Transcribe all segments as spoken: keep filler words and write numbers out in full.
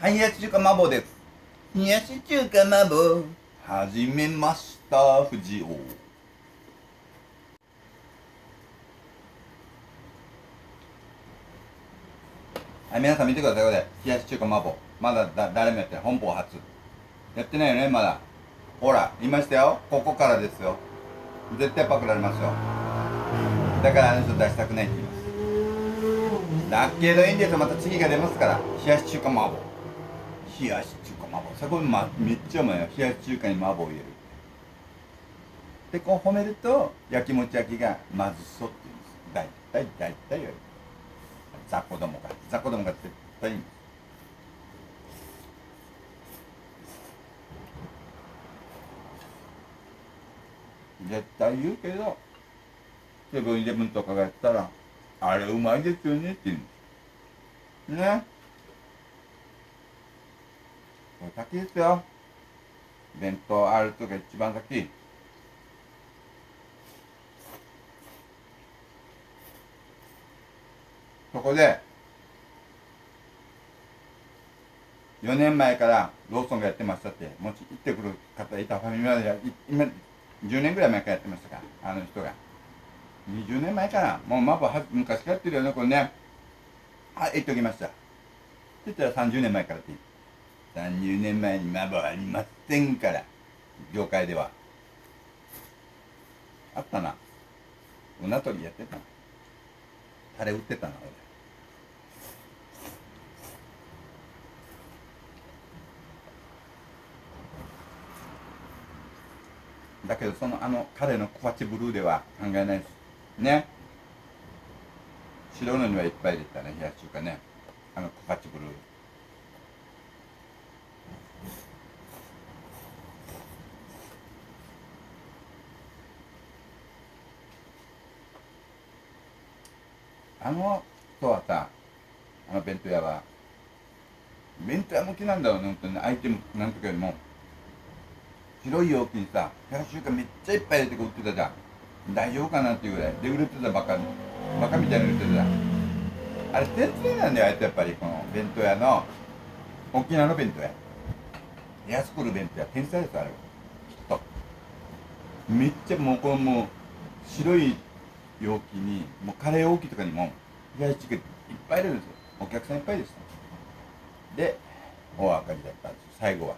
はい、冷やし中華麻婆です。冷やし中華麻婆、始めました、藤尾。はい、皆さん見てください、これ。冷やし中華麻婆。まだだ誰もやってない。本邦初。やってないよね、まだ。ほら、言いましたよ。ここからですよ。絶対パクられますよ。だからあの人出したくないって言います。だけどいいんですよ。また次が出ますから。冷やし中華麻婆。冷やし中華麻婆。そこ、ま、めっちゃうまいよ。冷やし中華に麻婆を入れる。でこう褒めると焼きもち焼きがまずそうって言うんです。大体大体言われる。雑魚どもが雑魚どもが絶対言うんです。絶対言うけどセブンイレブンとかがやったらあれうまいですよねって言うんですね。これ先ですよ。弁当あるとが一番先。そこでよねんまえからローソンがやってましたって、もし行ってくる方いたファミマで、今じゅうねんぐらい前からやってましたか、あの人が。にじゅうねんまえかな。もうマップは昔からやってるよね、これね。はい、言っておきました。って言ったらさんじゅうねんまえからって言う。さんじゅうねんまえにマブはありませんから、業界では。あったな。うな取りやってたな。タレ売ってたな、俺。だけど、その、あの、彼の小鉢ブルーでは考えないです。ね。白のにはいっぱいでしたね、冷やし中華ね。あの小鉢ブルー。あの人はさ、あの弁当屋は、弁当屋向きなんだろうね、本当に。アイテムなんとかよりも。白い容器にさ、冷やし中華めっちゃいっぱい入れて売ってたじゃん。大丈夫かなっていうぐらい。で、売れてたばかり。バカみたいに売れてたじゃん。あれ、天才なんだよ、あいつやっぱり。この弁当屋の、沖縄の弁当屋。安く売る弁当屋。天才です、あれは。きっと。めっちゃもう、このもう、白い容器に、もうカレー容器とかにも、冷やし中華いっぱい入れるんですよ。お客さんいっぱいでした。で、大赤字だったんですよ、最後は。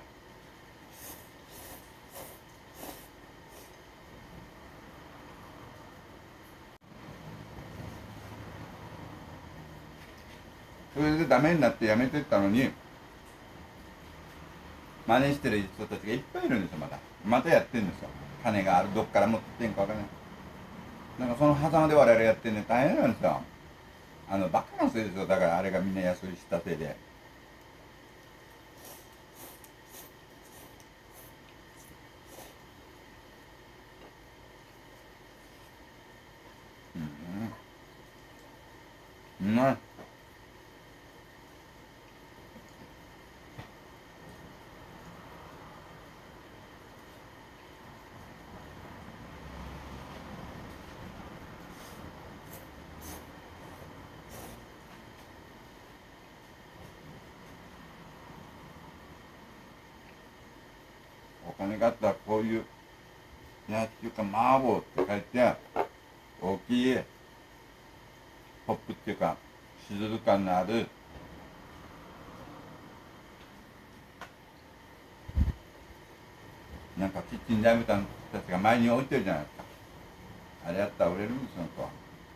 それでダメになってやめてったのに、真似してる人たちがいっぱいいるんですよ、まだ。またやってるんですよ。金がある、どっから持ってきてんかわからない。なんかその狭間で我々やってるんで大変なんですよ。あの、バカなせいですよ。だからあれがみんな安いしたせいで。うん。うん。お金があったらこういう、いや、っていうか、麻婆って書いて、大きい、ポップっていうか、しずる感のある、なんかキッチンジャーみたいな人たちが前に置いてるじゃないですか。あれやったら売れるんですよ、本当は。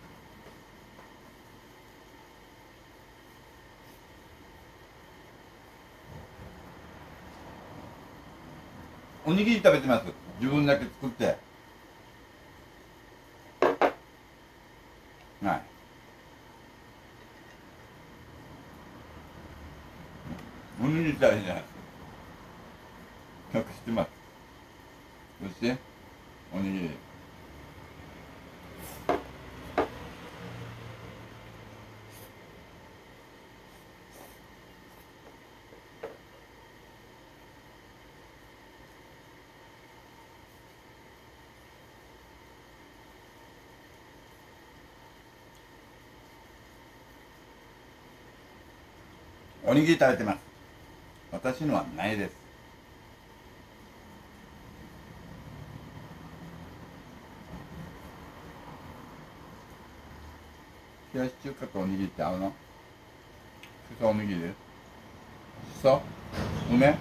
おにぎり食べてます。自分だけ作って。はい。おにぎり食べてない。隠してます。そして、おにぎり。おにぎり食べてます。 私のはないです。冷やし中華とおにぎりって合うの？しそおにぎり？しそ？梅？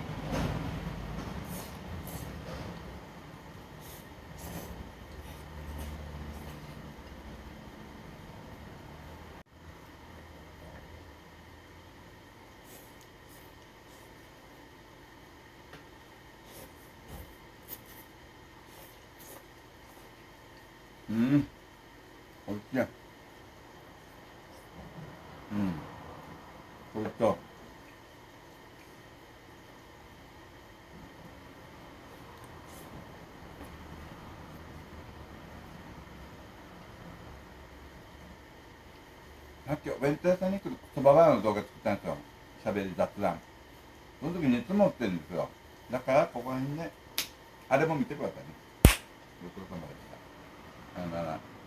うん、おいしい。うん、これとさっきお弁当屋さんに行くそばバーの動画作ったんですよ。しゃべり雑談。その時熱持ってるんですよ。だからここら辺であれも見てくださいね。ごちそうさまでした。さよなら。